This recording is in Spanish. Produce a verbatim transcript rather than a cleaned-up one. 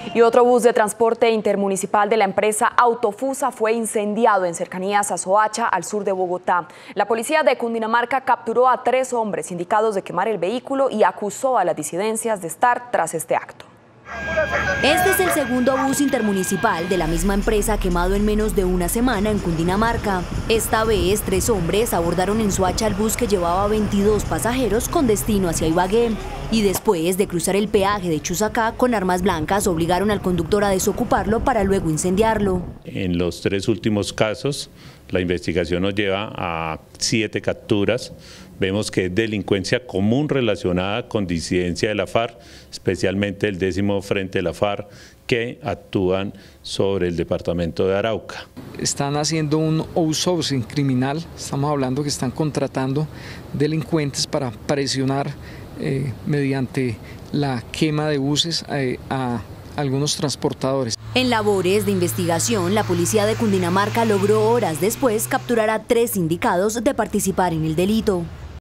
Y otro bus de transporte intermunicipal de la empresa Autofusa fue incendiado en cercanías a Soacha, al sur de Bogotá. La policía de Cundinamarca capturó a tres hombres indicados de quemar el vehículo y acusó a las disidencias de estar tras este acto. Este es el segundo bus intermunicipal de la misma empresa quemado en menos de una semana en Cundinamarca. Esta vez, tres hombres abordaron en Soacha el bus que llevaba veintidós pasajeros con destino hacia Ibagué. Y después de cruzar el peaje de Chusacá con armas blancas, obligaron al conductor a desocuparlo para luego incendiarlo. En los tres últimos casos, la investigación nos lleva a siete capturas. Vemos que es delincuencia común relacionada con disidencia de la FARC, especialmente el décimo Frente de la FARC, que actúan sobre el departamento de Arauca. Están haciendo un outsourcing criminal, estamos hablando que están contratando delincuentes para presionar eh, mediante la quema de buses eh, a algunos transportadores. En labores de investigación, la policía de Cundinamarca logró horas después capturar a tres indicados de participar en el delito.